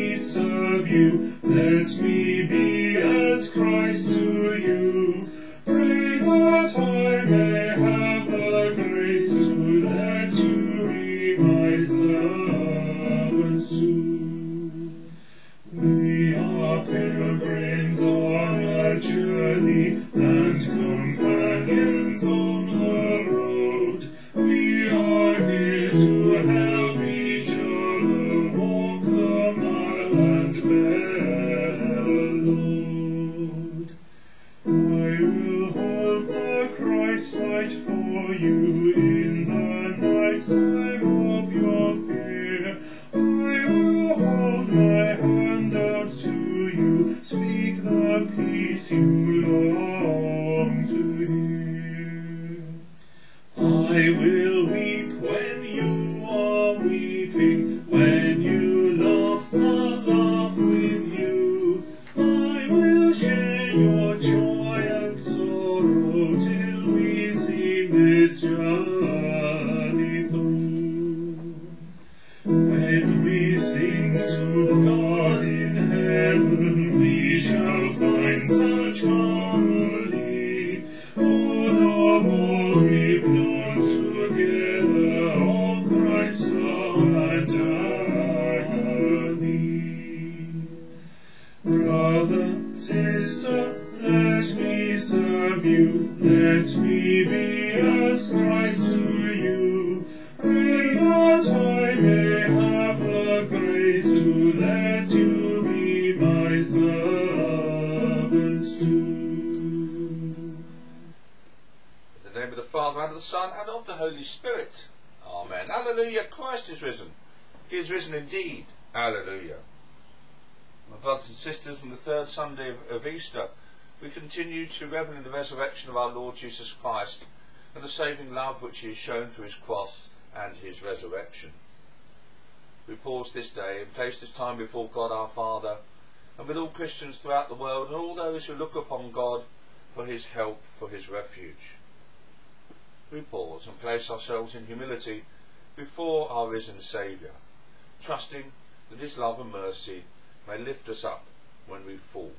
me serve you. Let me be as Christ to you. Pray that I may have the grace to let you be my servants too. We are pilgrims on a journey and companions on the road. We are here to help each other walk the mile and bear the load. I will hold the Christ light for you in the night time of your fear. I will hold my hand out to you, speak the peace you long to hear. I will weep when you are weeping, when you laugh the laugh with you. I will share your joy and sorrow till we see this journey through. When we sing to God in heaven, we shall find such harmony. Oh, no more we've known together of Christ's love and agony. Brother, sister, let me serve you. Let me be as Christ to you. Pray that I may have the grace to let you be my servant too. In the name of the Father, and of the Son, and of the Holy Spirit. Amen. Hallelujah. Christ is risen. He is risen indeed. Hallelujah. My brothers and sisters, on the third Sunday of Easter, we continue to revel in the resurrection of our Lord Jesus Christ and the saving love which he has shown through his cross and his resurrection. We pause this day and place this time before God our Father, and with all Christians throughout the world and all those who look upon God for his help, for his refuge. We pause and place ourselves in humility before our risen Saviour, trusting that his love and mercy may lift us up when we fall.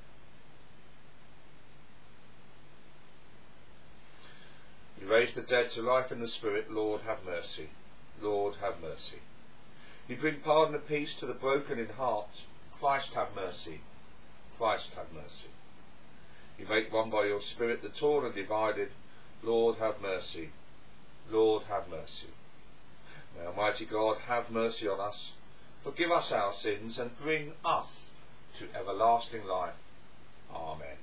You raise the dead to life in the Spirit, Lord, have mercy. Lord, have mercy. You bring pardon and peace to the broken in heart. Christ, have mercy. Christ, have mercy. You make one by your Spirit the torn and divided. Lord, have mercy. Lord, have mercy. May Almighty God have mercy on us, forgive us our sins, and bring us to everlasting life. Amen.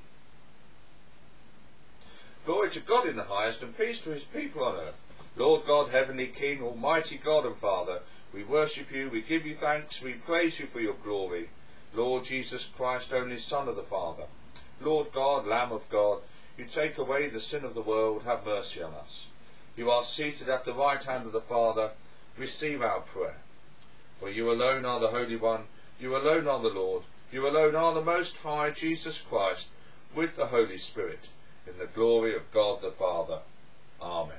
Glory to God in the highest, and peace to his people on earth. Lord God, heavenly King, almighty God and Father, we worship you, we give you thanks, we praise you for your glory. Lord Jesus Christ, only Son of the Father, Lord God, Lamb of God, you take away the sin of the world, have mercy on us. You are seated at the right hand of the Father, receive our prayer. For you alone are the Holy One, you alone are the Lord, you alone are the Most High, Jesus Christ, with the Holy Spirit, in the glory of God the Father. Amen.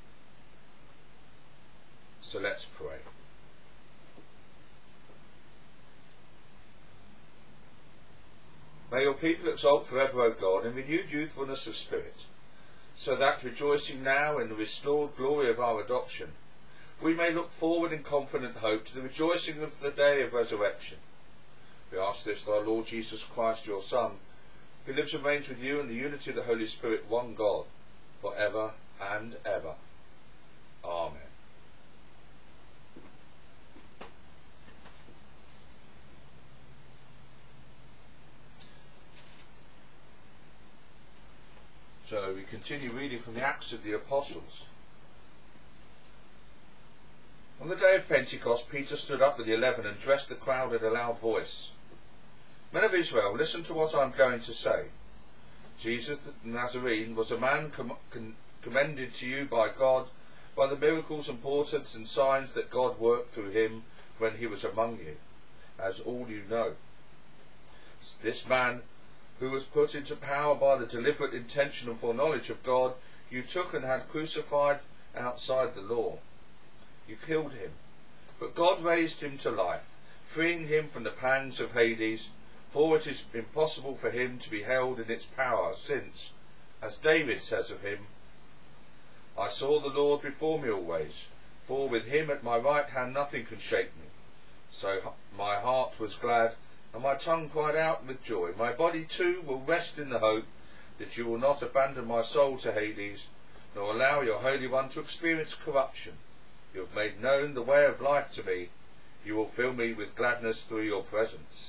So let's pray. May your people exult forever, O God, in renewed youthfulness of spirit, so that, rejoicing now in the restored glory of our adoption, we may look forward in confident hope to the rejoicing of the day of resurrection. We ask this through our Lord Jesus Christ, your Son, who lives and reigns with you in the unity of the Holy Spirit, one God, for ever and ever. Amen. So we continue reading from the Acts of the Apostles. On the day of Pentecost, Peter stood up with the 11 and addressed the crowd in a loud voice. Men of Israel, listen to what I am going to say. Jesus the Nazarene was a man commended to you by God by the miracles and portents and signs that God worked through him when he was among you, as all you know. This man, who was put into power by the deliberate intention and foreknowledge of God, you took and had crucified outside the law. You killed him, but God raised him to life, freeing him from the pangs of Hades, for it is impossible for him to be held in its power, since, as David says of him, I saw the Lord before me always, for with him at my right hand nothing can shake me. So my heart was glad, and my tongue cried out with joy. My body too will rest in the hope that you will not abandon my soul to Hades, nor allow your Holy One to experience corruption. You have made known the way of life to me. You will fill me with gladness through your presence.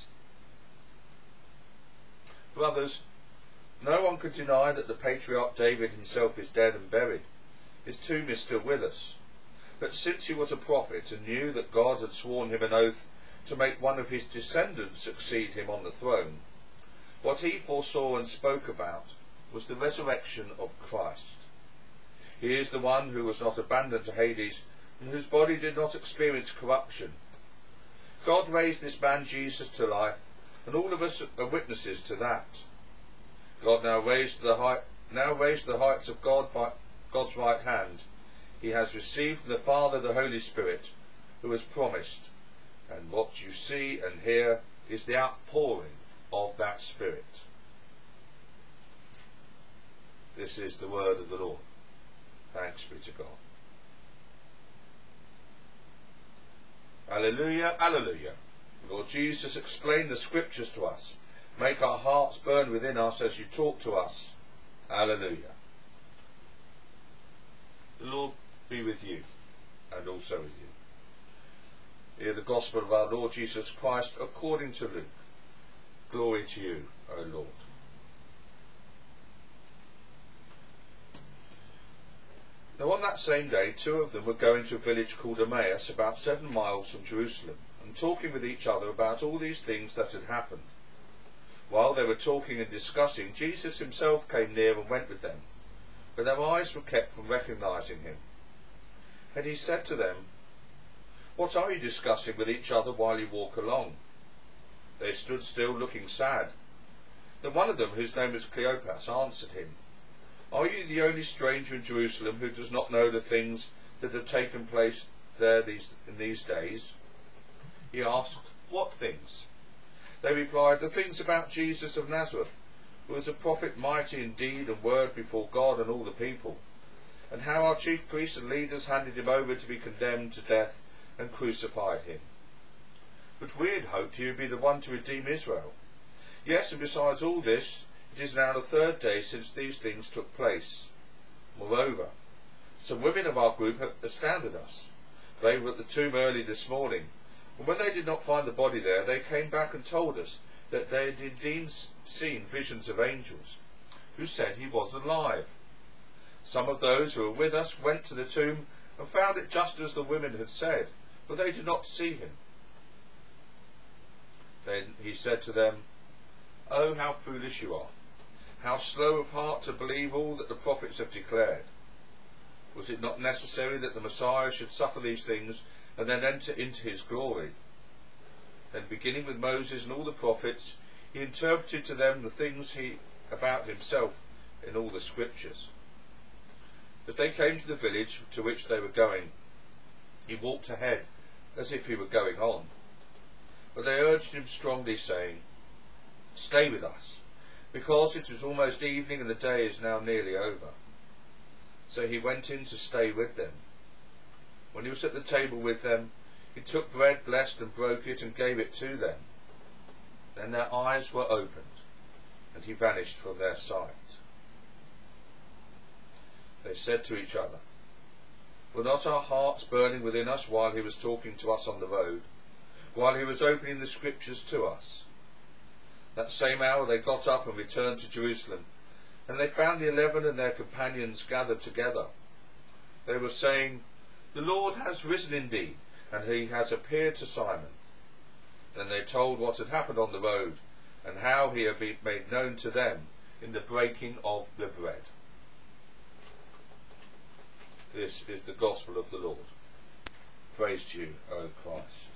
Brothers, no one can deny that the patriarch David himself is dead and buried. His tomb is still with us. But since he was a prophet and knew that God had sworn him an oath to make one of his descendants succeed him on the throne, what he foresaw and spoke about was the resurrection of Christ. He is the one who was not abandoned to Hades and whose body did not experience corruption. God raised this man Jesus to life, and all of us are witnesses to that. God now raised the heights of God by God's right hand. He has received from the Father the Holy Spirit, who has promised, and what you see and hear is the outpouring of that Spirit. This is the word of the Lord. Thanks be to God. Alleluia, alleluia. Lord Jesus, explain the scriptures to us. Make our hearts burn within us as you talk to us. Alleluia. The Lord be with you, and also with you. Hear the gospel of our Lord Jesus Christ according to Luke. Glory to you, O Lord. Now on that same day, two of them were going to a village called Emmaus, about 7 miles from Jerusalem, and talking with each other about all these things that had happened. While they were talking and discussing, Jesus himself came near and went with them, but their eyes were kept from recognizing him. And he said to them, What are you discussing with each other while you walk along? They stood still, looking sad. Then one of them, whose name was Cleopas, answered him, Are you the only stranger in Jerusalem who does not know the things that have taken place there in these days? He asked, What things? They replied, The things about Jesus of Nazareth, who was a prophet mighty in deed and word before God and all the people, and how our chief priests and leaders handed him over to be condemned to death and crucified him. But we had hoped he would be the one to redeem Israel. Yes, and besides all this, it is now the 3rd day since these things took place. Moreover, some women of our group have astounded us. They were at the tomb early this morning, and when they did not find the body there, they came back and told us that they had indeed seen visions of angels, who said he was alive. Some of those who were with us went to the tomb and found it just as the women had said, but they did not see him. Then he said to them, Oh, how foolish you are! How slow of heart to believe all that the prophets have declared. Was it not necessary that the Messiah should suffer these things and then enter into his glory? Then, beginning with Moses and all the prophets, he interpreted to them the things about himself in all the scriptures. As they came to the village to which they were going, he walked ahead as if he were going on. But they urged him strongly, saying, Stay with us, because it is almost evening and the day is now nearly over. So he went in to stay with them. When he was at the table with them, he took bread, blessed and broke it, and gave it to them. Then their eyes were opened, and he vanished from their sight. They said to each other, Were not our hearts burning within us while he was talking to us on the road, while he was opening the scriptures to us? That same hour they got up and returned to Jerusalem, and they found the 11 and their companions gathered together. They were saying, The Lord has risen indeed, and he has appeared to Simon. Then they told what had happened on the road, and how he had been made known to them in the breaking of the bread. This is the gospel of the Lord. Praise to you, O Christ.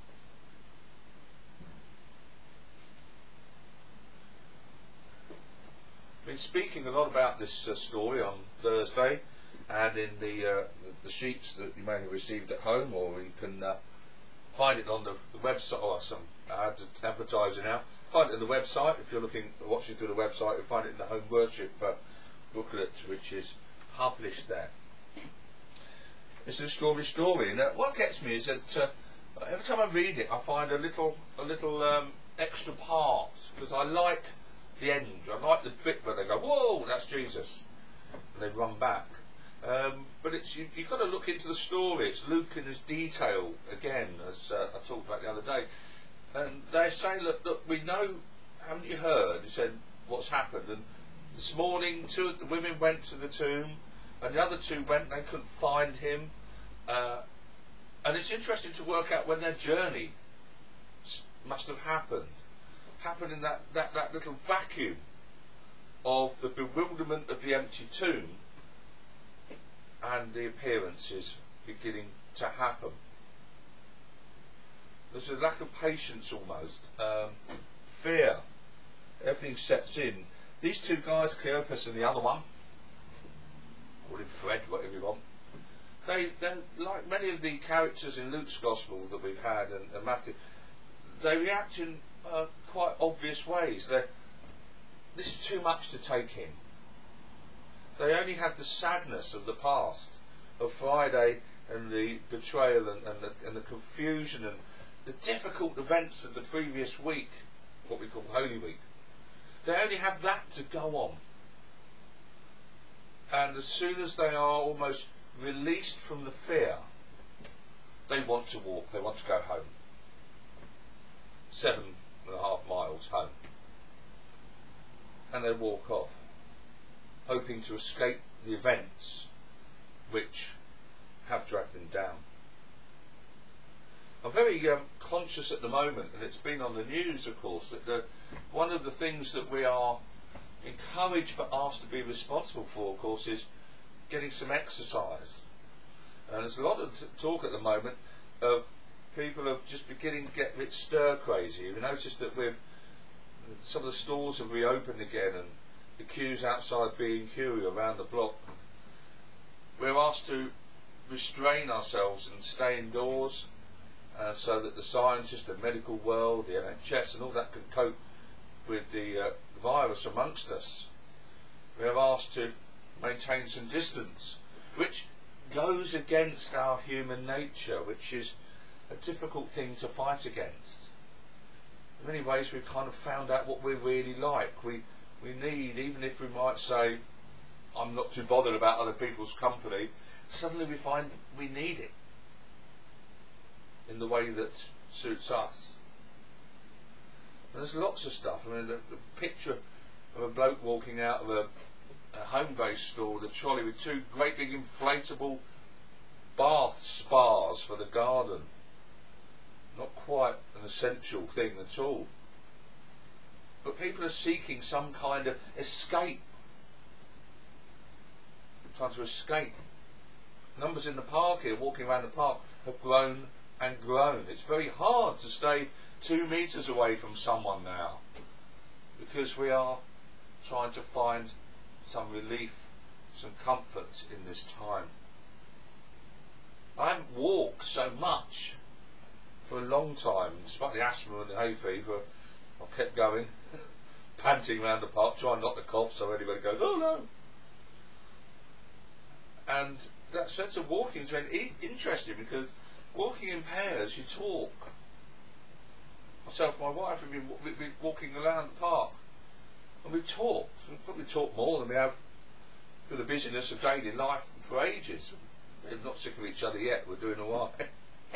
I've been speaking a lot about this story on Thursday, and in the sheets that you may have received at home, or you can Find it on the website, or some advertising now. Find it on the website. If you're watching through the website, you'll find it in the home worship booklet, which is published there. It's an extraordinary story, and what gets me is that every time I read it, I find a little extra part, because I like the end. I like the bit where they go, "Whoa, that's Jesus," and they run back. But you've got to look into the story. It's Luke in his detail again, as I talked about the other day. And they say, look, we know, haven't you heard? He said, what's happened? And this morning, 2 of the women went to the tomb, and the other 2 went, they couldn't find him. And it's interesting to work out when their journey must have happened in that little vacuum of the bewilderment of the empty tomb and the appearances beginning to happen. There's a lack of patience almost, fear, everything sets in. These 2 guys, Cleopas and the other one, call him Fred, whatever you want, they're like many of the characters in Luke's Gospel that we've had and Matthew, they react in quite obvious ways. This is too much to take in. They only had the sadness of the past, of Friday and the betrayal and the confusion and the difficult events of the previous week, what we call Holy Week. They only have that to go on. And as soon as they are almost released from the fear, they want to walk, they want to go home. 7.5 miles home. And they walk off, hoping to escape the events which have dragged them down. I'm very conscious at the moment, and it's been on the news, of course, that one of the things that we are encouraged but asked to be responsible for, of course, is getting some exercise. And there's a lot of talk at the moment of people are just beginning to get a bit stir crazy. We noticed that some of the stores have reopened again, and the queues outside B&Q around the block. We're asked to restrain ourselves and stay indoors, so that the scientists, the medical world, the NHS and all that can cope with the virus amongst us. We are asked to maintain some distance, which goes against our human nature, which is a difficult thing to fight against. In many ways we've kind of found out what we're really like. We need, even if we might say, I'm not too bothered about other people's company, suddenly we find we need it in the way that suits us. And there's lots of stuff. I mean, the picture of a bloke walking out of a home-based store with a trolley with 2 great big inflatable bath spas for the garden. Not quite an essential thing at all. But people are seeking some kind of escape. Trying to escape. Numbers in the park here, walking around the park, have grown and grown. It's very hard to stay 2 metres away from someone now, because we are trying to find some relief, some comfort in this time. I haven't walked so much for a long time, despite the asthma and the hay fever. I kept going, panting around the park, trying not to cough so anybody goes, oh no. And that sense of walking is very interesting, because walking in pairs, you talk. Myself and my wife have been walking around the park, and we've talked. We've probably talked more than we have through the busyness of daily life for ages. We're not sick of each other yet, we're doing all right.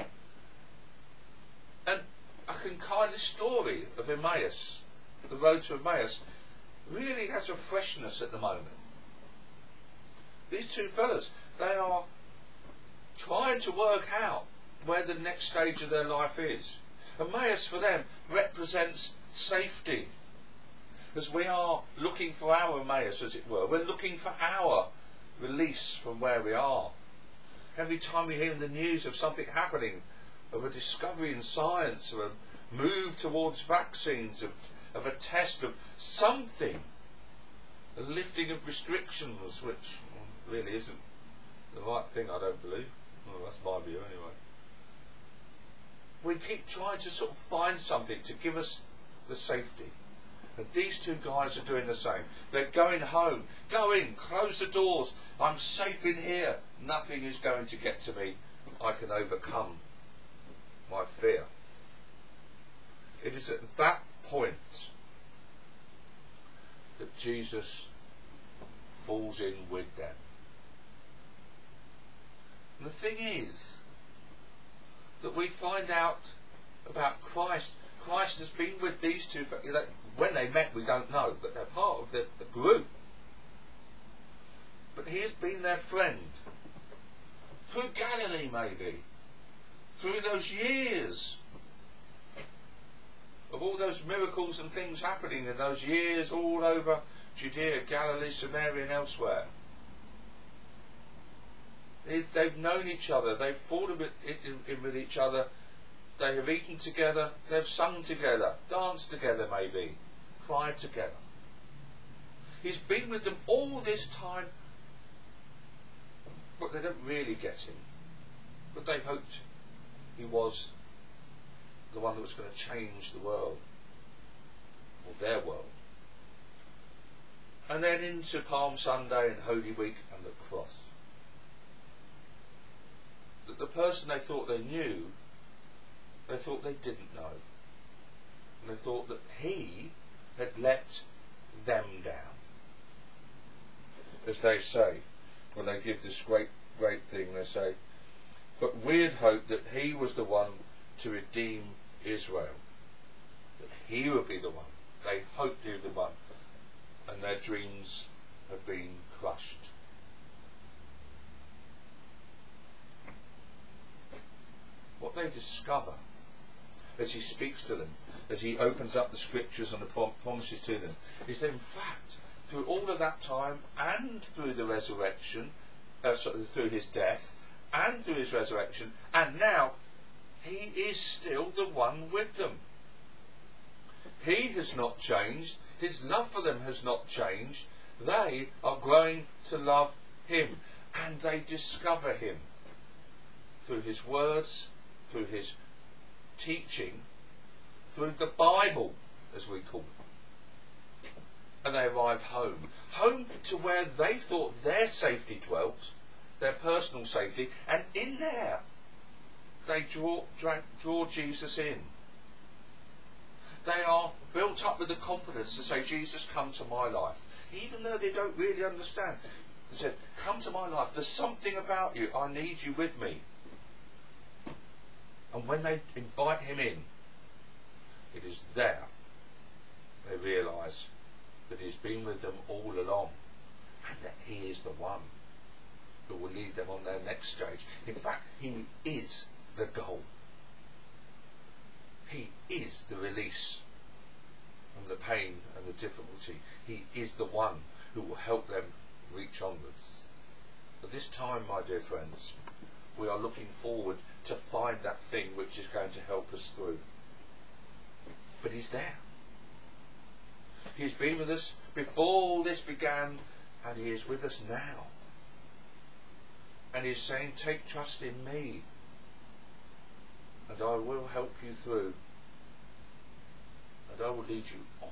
And I can kind of, the story of Emmaus, the road to Emmaus, really has a freshness at the moment. These 2 fellas, they are trying to work out where the next stage of their life is. Emmaus for them represents safety. As we are looking for our Emmaus, as it were, we're looking for our release from where we are. Every time we hear in the news of something happening, of a discovery in science, of a move towards vaccines, of a test of something, a lifting of restrictions, which really isn't the right thing, I don't believe. Well, that's my view anyway. we keep trying to sort of find something to give us the safety. And these two guys are doing the same. They're going home. Go in, close the doors. I'm safe in here. Nothing is going to get to me. I can overcome my fear. It is at that point that Jesus falls in with them. And the thing is that we find out about Christ. Christ has been with these two. When they met, we don't know, but they're part of the group. But he has been their friend. Through Galilee, maybe. Through those years of all those miracles and things happening in those years all over Judea, Galilee, Samaria and elsewhere. They've known each other. They've fallen in with each other. They have eaten together. They've sung together. Danced together maybe. Cried together. He's been with them all this time. But they don't really get him. But they hoped he was the one that was going to change the world. Or their world. And then into Palm Sunday and Holy Week and the cross. That the person they thought they knew, they thought they didn't know. And they thought that he had let them down. As they say, when they give this great thing, they say, but we had hoped that he was the one to redeem Israel. That he would be the one. They hoped he would be the one. And their dreams have been crushed. What they discover as he speaks to them, as he opens up the scriptures and the promises to them, is that in fact, through all of that time and through the resurrection, through his death and through his resurrection, and now he is still the one with them. He has not changed. His love for them has not changed. They are growing to love him, and they discover him through his words, through his teaching, through the Bible, as we call it. And they arrive home. Home to where they thought their safety dwelt, their personal safety, and in there they draw Jesus in. They are built up with the confidence to say, Jesus, come to my life. Even though they don't really understand. They said, come to my life. There's something about you. I need you with me. And when they invite him in, it is there they realise that he's been with them all along. And that he is the one who will lead them on their next stage. In fact, he is the goal. He is the release from the pain and the difficulty. He is the one who will help them reach onwards. At this time, my dear friends, we are looking forward to find that thing which is going to help us through. But he's there. He's been with us before all this began, and he is with us now. And he's saying, take trust in me, and I will help you through, and I will lead you on.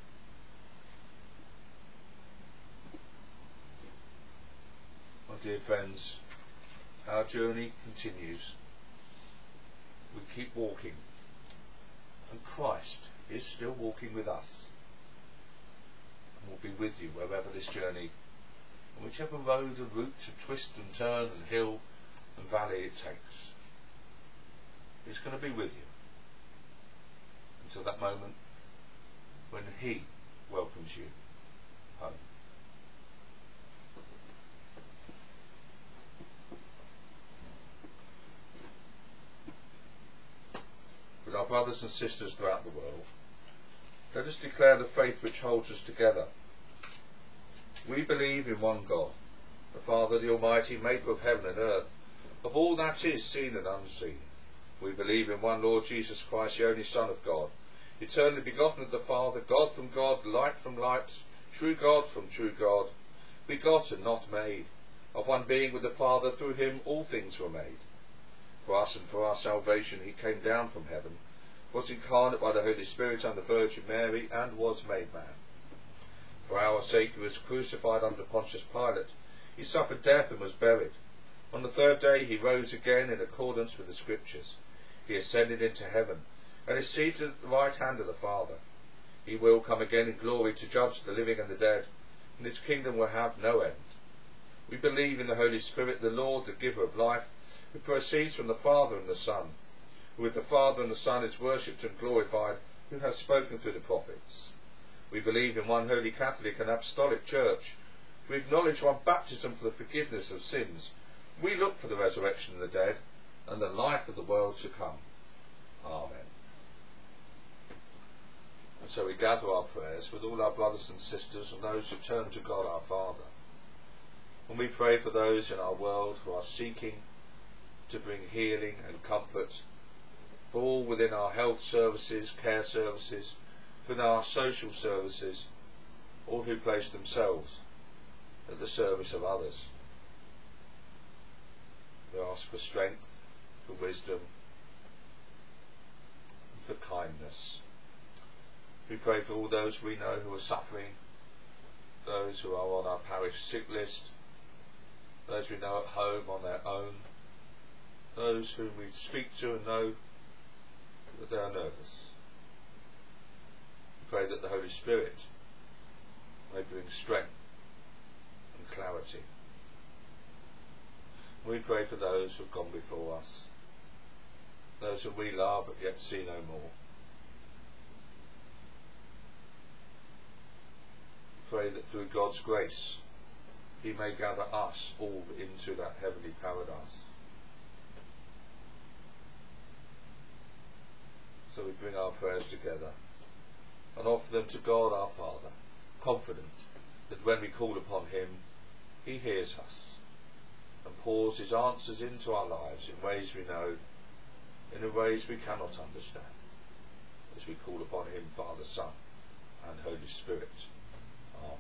My dear friends, our journey continues. We keep walking, and Christ is still walking with us, and will be with you wherever this journey, and whichever road and route and twist and turn and hill and valley it takes. He's going to be with you until that moment when he welcomes you home. With our brothers and sisters throughout the world, let us declare the faith which holds us together. We believe in one God, the Father, the Almighty, maker of heaven and earth, of all that is seen and unseen. We believe in one Lord Jesus Christ, the only Son of God, eternally begotten of the Father, God from God, light from light, true God from true God, begotten, not made, of one being with the Father. Through him all things were made. For us and for our salvation he came down from heaven, was incarnate by the Holy Spirit and the Virgin Mary, and was made man. For our sake he was crucified under Pontius Pilate. He suffered death and was buried. On the third day he rose again in accordance with the Scriptures. He ascended into heaven, and is seated at the right hand of the Father. He will come again in glory to judge the living and the dead, and his kingdom will have no end. We believe in the Holy Spirit, the Lord, the giver of life, who proceeds from the Father and the Son, who with the Father and the Son is worshipped and glorified, who has spoken through the prophets. We believe in one holy Catholic and Apostolic Church. We acknowledge one baptism for the forgiveness of sins. We look for the resurrection of the dead and the life of the world to come. Amen. And so we gather our prayers with all our brothers and sisters and those who turn to God our Father. And we pray for those in our world who are seeking to bring healing and comfort, for all within our health services, care services, within our social services, all who place themselves at the service of others. We ask for strength, for wisdom, and for kindness. We pray for all those we know who are suffering, those who are on our parish sick list, those we know at home on their own, those whom we speak to and know that they are nervous. We pray that the Holy Spirit may bring strength and clarity. We pray for those who have gone before us, those whom we love but yet see no more. Pray that through God's grace he may gather us all into that heavenly paradise. So we bring our prayers together and offer them to God our Father, confident that when we call upon him, he hears us and pours his answers into our lives in ways we know, and in ways we cannot understand, as we call upon him, Father, Son, and Holy Spirit. Amen.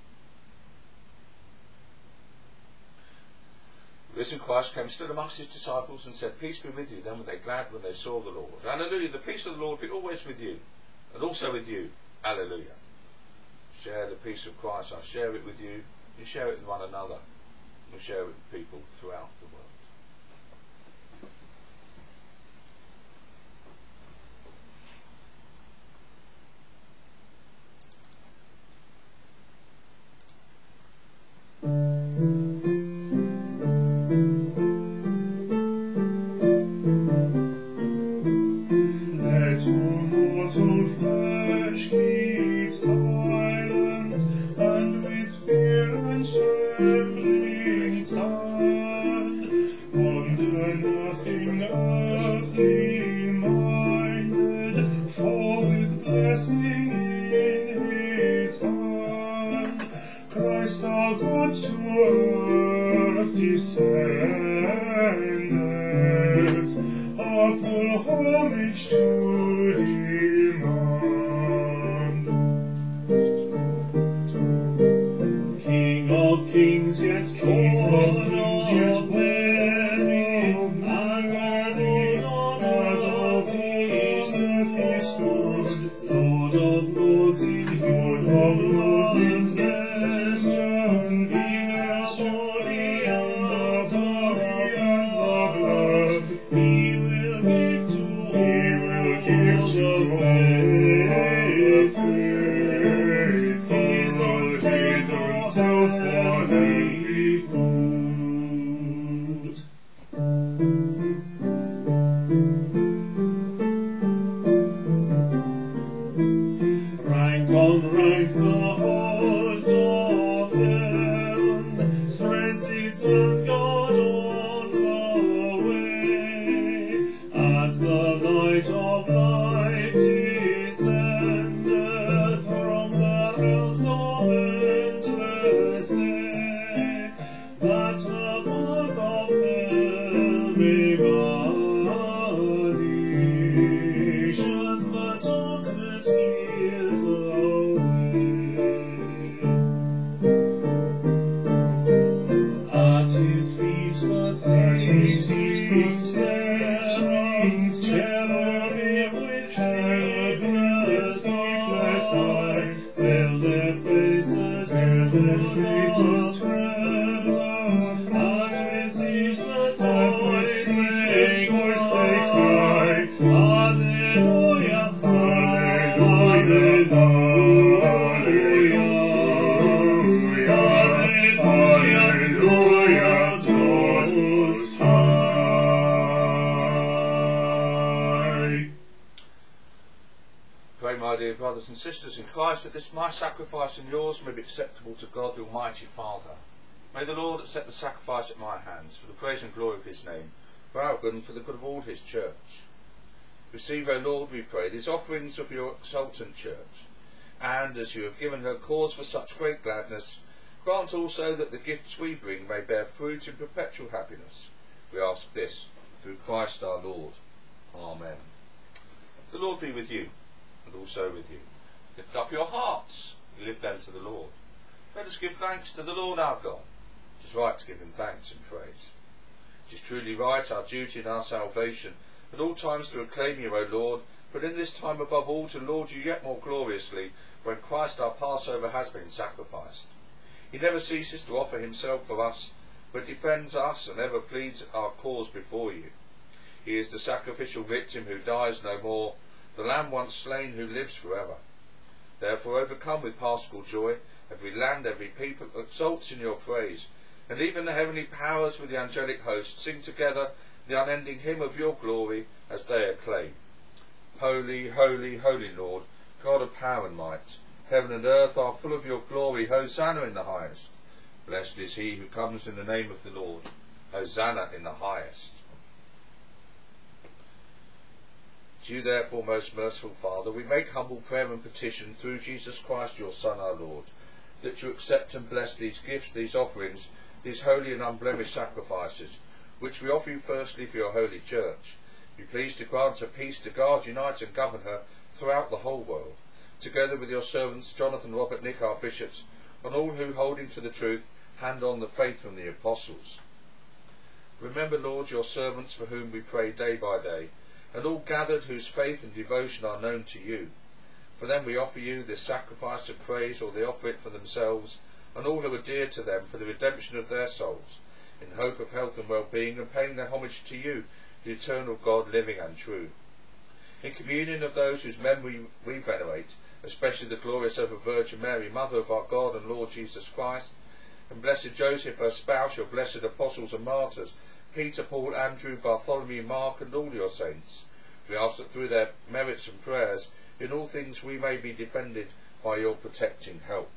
The risen Christ came, stood amongst his disciples, and said, "Peace be with you." Then were they glad when they saw the Lord. Alleluia. The peace of the Lord be always with you, and also with you. Alleluia. Share the peace of Christ. I share it with you. You share it with one another. You share it with people throughout the world. Darkness is away. side, veil their faces to presence, as with ceaseless voice they cry, Alleluia, Alleluia, Alleluia, Totus High. Pray, my dear brothers and sisters in Christ, that this my sacrifice and yours may be acceptable to God the Almighty Father. May the Lord accept the sacrifice at my hands, for the praise and glory of his name, for our good and for the good of all his church. Receive, O Lord, we pray, these offerings of your exultant church, and as you have given her cause for such great gladness, grant also that the gifts we bring may bear fruit in perpetual happiness. We ask this through Christ our Lord. Amen. The Lord be with you, and also with you. Lift up your hearts, and lift them to the Lord. Let us give thanks to the Lord our God. It is right to give him thanks and praise. It is truly right, our duty and our salvation, at all times to acclaim you, O Lord, but in this time above all to laud you yet more gloriously, when Christ our Passover has been sacrificed. He never ceases to offer himself for us, but defends us and ever pleads our cause before you. He is the sacrificial victim who dies no more, the Lamb once slain who lives forever. Therefore, overcome with paschal joy, every land, every people exults in your praise, and even the heavenly powers with the angelic host sing together the unending hymn of your glory as they acclaim. Holy, holy, holy Lord, God of power and might, heaven and earth are full of your glory. Hosanna in the highest. Blessed is he who comes in the name of the Lord. Hosanna in the highest. To you therefore, most merciful Father, we make humble prayer and petition through Jesus Christ your Son our Lord, that you accept and bless these gifts, these offerings, these holy and unblemished sacrifices, which we offer you firstly for your holy church. Be pleased to grant her peace to guard, unite and govern her throughout the whole world, together with your servants Jonathan, Robert, Nick, our bishops, and all who, holding to the truth, hand on the faith from the apostles. Remember, Lord, your servants for whom we pray day by day, and all gathered whose faith and devotion are known to you. For them we offer you this sacrifice of praise, or they offer it for themselves, and all who are dear to them, for the redemption of their souls, in hope of health and well-being, and paying their homage to you, the eternal God, living and true. In communion of those whose memory we venerate, especially the glorious ever Virgin Mary, Mother of our God and Lord Jesus Christ, and blessed Joseph, her spouse, your blessed apostles and martyrs, Peter, Paul, Andrew, Bartholomew, Mark, and all your saints, we ask that through their merits and prayers, in all things we may be defended by your protecting help.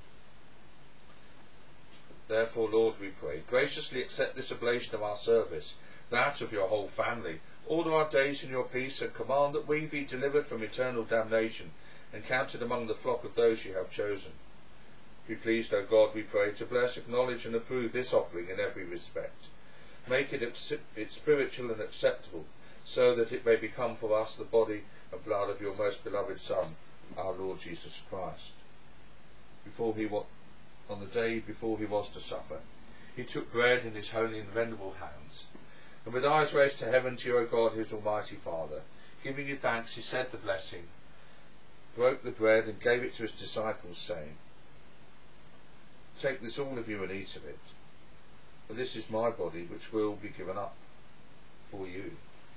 Therefore, Lord, we pray, graciously accept this oblation of our service, that of your whole family. Order our days in your peace, and command that we be delivered from eternal damnation, and counted among the flock of those you have chosen. Be pleased, O God, we pray, to bless, acknowledge, and approve this offering in every respect. Make it spiritual and acceptable, so that it may become for us the body and blood of your most beloved Son, our Lord Jesus Christ. On the day before he was to suffer, he took bread in his holy and venerable hands, and with eyes raised to heaven to you, O God, his almighty Father, giving you thanks, he said the blessing, broke the bread, and gave it to his disciples, saying, Take this, all of you, and eat of it, for this is my body, which will be given up for you.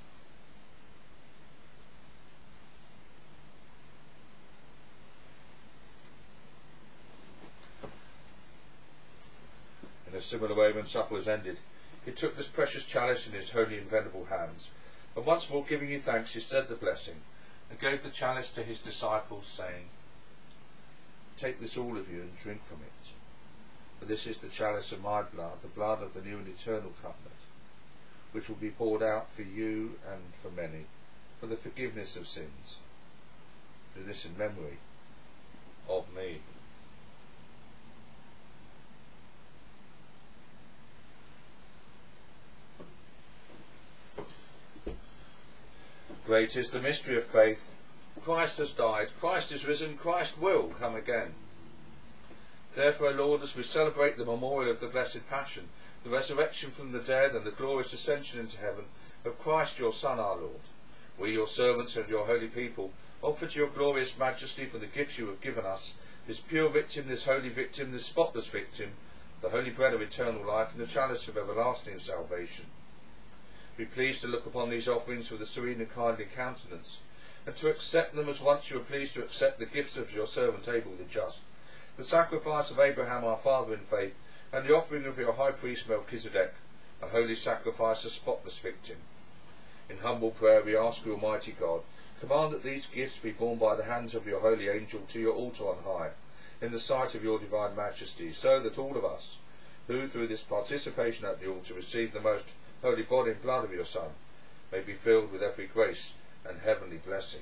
In a similar way, when supper was ended, he took this precious chalice in his holy and venerable hands, and once more giving you thanks, he said the blessing, and gave the chalice to his disciples, saying, Take this, all of you, and drink from it, for this is the chalice of my blood, the blood of the new and eternal covenant, which will be poured out for you and for many, for the forgiveness of sins. Do this in memory of me. Great is the mystery of faith. Christ has died, Christ is risen, Christ will come again. Therefore, O Lord, as we celebrate the memorial of the Blessed Passion, the resurrection from the dead, and the glorious ascension into heaven of Christ your Son our Lord, we, your servants and your holy people, offer to your glorious majesty for the gifts you have given us, this pure victim, this holy victim, this spotless victim, the holy bread of eternal life and the chalice of everlasting salvation. Be pleased to look upon these offerings with a serene and kindly countenance, and to accept them as once you were pleased to accept the gifts of your servant Abel the just, the sacrifice of Abraham our father in faith, and the offering of your high priest Melchizedek, a holy sacrifice, a spotless victim. In humble prayer we ask you, Almighty God, command that these gifts be borne by the hands of your holy angel to your altar on high, in the sight of your divine majesty, so that all of us, who through this participation at the altar receive the most holy body and blood of your Son, may be filled with every grace and heavenly blessing.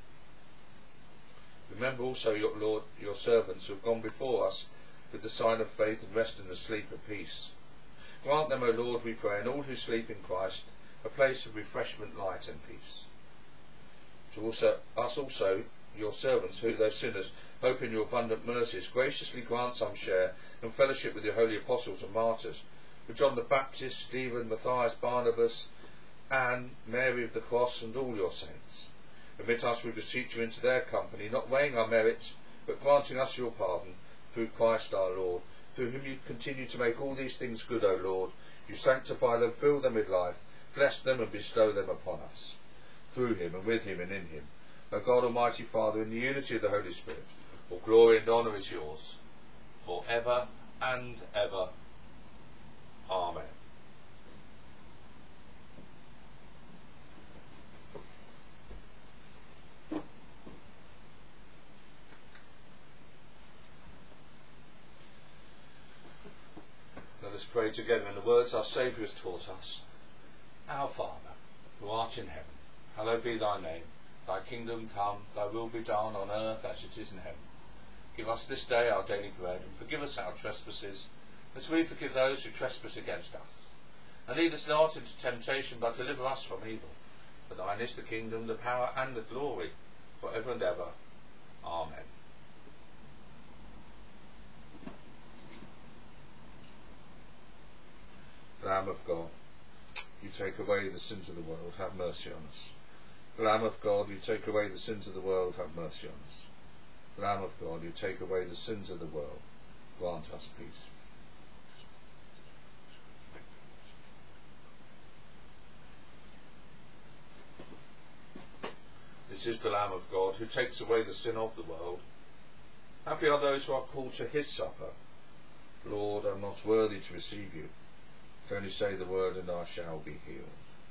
Remember also, your Lord, your servants who have gone before us with the sign of faith and rest in the sleep of peace. Grant them, O Lord, we pray, and all who sleep in Christ, a place of refreshment, light and peace. To us also, your servants, who, though sinners, hope in your abundant mercies, graciously grant some share and fellowship with your holy apostles and martyrs, with John the Baptist, Stephen, Matthias, Barnabas, Anne, Mary of the Cross, and all your saints. Admit us, we beseech you, into their company, not weighing our merits, but granting us your pardon, through Christ our Lord, through whom you continue to make all these things good, O Lord. You sanctify them, fill them with life, bless them and bestow them upon us. Through him, and with him, and in him, O God, Almighty Father, in the unity of the Holy Spirit, all glory and honour is yours, for ever and ever. Amen. Let us pray together in the words our Saviour has taught us. Our Father, who art in heaven, hallowed be thy name. Thy kingdom come, thy will be done on earth as it is in heaven. Give us this day our daily bread, and forgive us our trespasses, as we forgive those who trespass against us. And lead us not into temptation, but deliver us from evil. For thine is the kingdom, the power, and the glory, for ever and ever. Amen. Lamb of God, you take away the sins of the world, have mercy on us. Lamb of God, you take away the sins of the world, have mercy on us. Lamb of God, you take away the sins of the world, grant us peace. This is the Lamb of God, who takes away the sin of the world. Happy are those who are called to his supper. Lord, I am not worthy to receive you. Only say the word, and I shall be healed.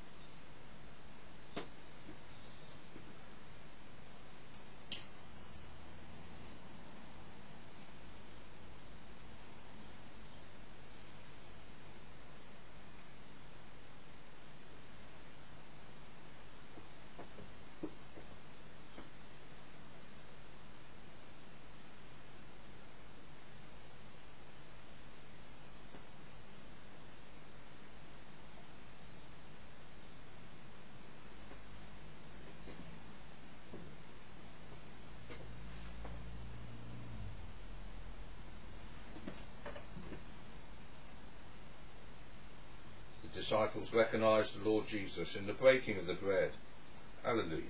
The disciples recognized the Lord Jesus in the breaking of the bread. Hallelujah.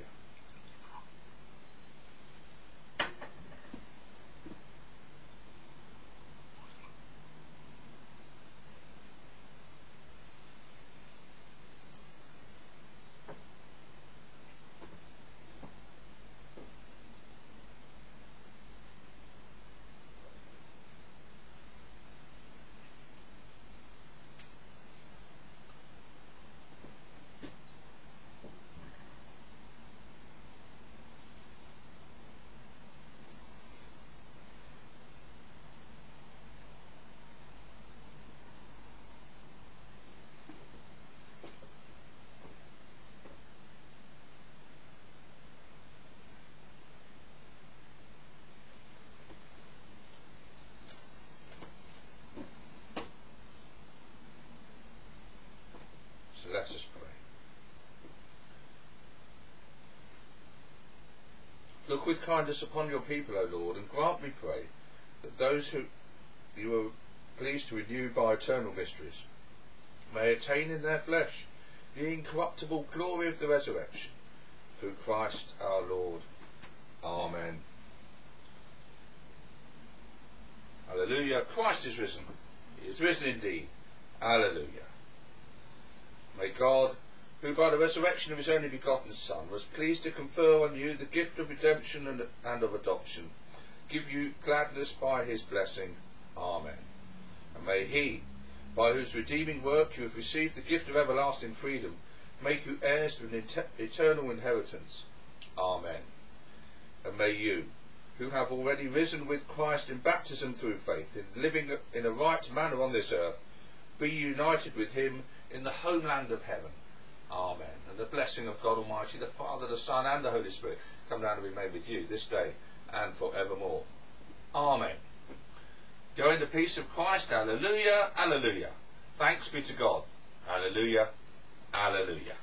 Let us pray. Look with kindness upon your people, O Lord, and grant, we pray, that those who you are pleased to renew by eternal mysteries may attain in their flesh the incorruptible glory of the resurrection, through Christ our Lord. Amen. Hallelujah. Christ is risen. He is risen indeed. Hallelujah. May God, who by the resurrection of his only begotten Son was pleased to confer on you the gift of redemption and of adoption, give you gladness by his blessing. Amen. And may he, by whose redeeming work you have received the gift of everlasting freedom, make you heirs to an eternal inheritance. Amen. And may you, who have already risen with Christ in baptism through faith, in living in a right manner on this earth, be united with him in the homeland of heaven. Amen. And the blessing of God Almighty, the Father, the Son, and the Holy Spirit come down and be made with you this day and forevermore. Amen. Go in the peace of Christ. Hallelujah. Hallelujah. Thanks be to God. Hallelujah. Hallelujah.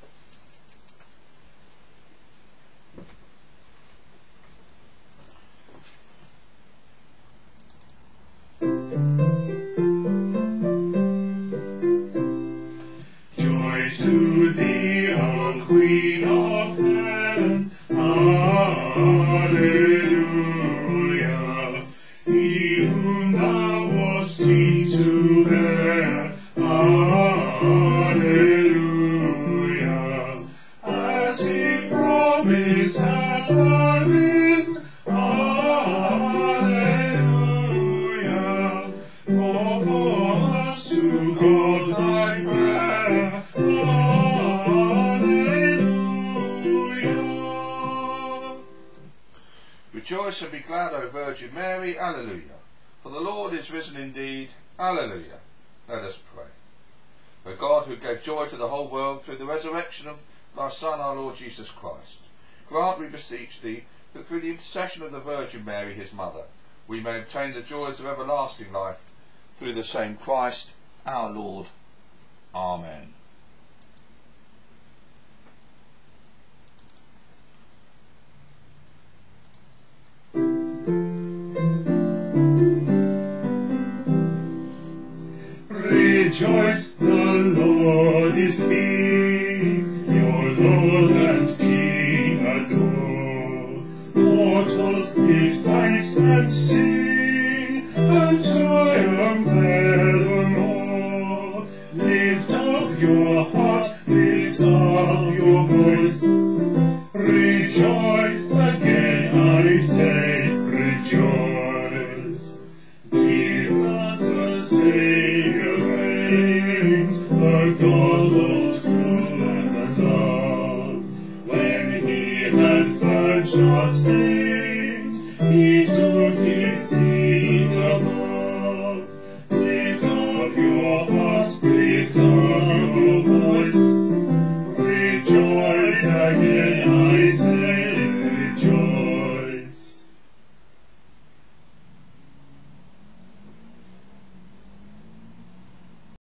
Joy to thee, O Queen of Heaven. Hallelujah. He whom thou wast sweet to bear. Hallelujah. As he promised at the least. Hallelujah. Offer us to God thy prayer. Hallelujah. Rejoice and be glad, O Virgin Mary. Hallelujah. For the Lord is risen indeed. Hallelujah. Let us pray. O God, who gave joy to the whole world through the resurrection of thy Son, our Lord Jesus Christ, grant, we beseech thee, that through the intercession of the Virgin Mary, his mother, we may obtain the joys of everlasting life, through the same Christ our Lord. Amen. Rejoice, the Lord is King, your Lord and King adore. Mortals give thanks and sing, and triumph